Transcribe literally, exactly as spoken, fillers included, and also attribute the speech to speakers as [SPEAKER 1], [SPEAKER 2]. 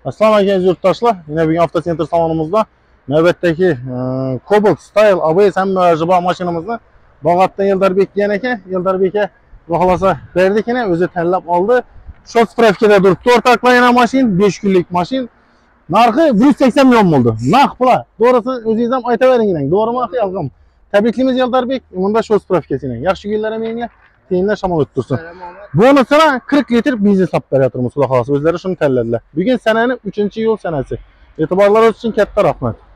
[SPEAKER 1] Assalomu alaykum yurtdoshlar. Yine bugün Avto Center salonumuzda navbatdagi e, Cobalt Style A B S hamma jibo mashinamizni Bog'atdan Eldarbek degan ekan. Eldarbek aka xohlasa berdik yine o'zi tanlab oldi. Shot spravkada turibdi. O'rtoqlar mashin besh kunlik mashin. Narxi bir yuz sakson million bo'ldi. Naq pula. To'g'risi o'zingiz ham aytavering, to'g'rimi axi yolg'on. Tabriklaymiz Eldarbek. Bunda shot spravkasini. Yaxshi kunlar menga. Keyinlar shamol o'ttirsin. Bonusına qirq litr benzin sap beryapmiz, xudo xolasa. O'zlari shuni tanladilar. Bugun sananing uchinchi yil sanasi. E'tiborlaringiz uchun katta rahmat.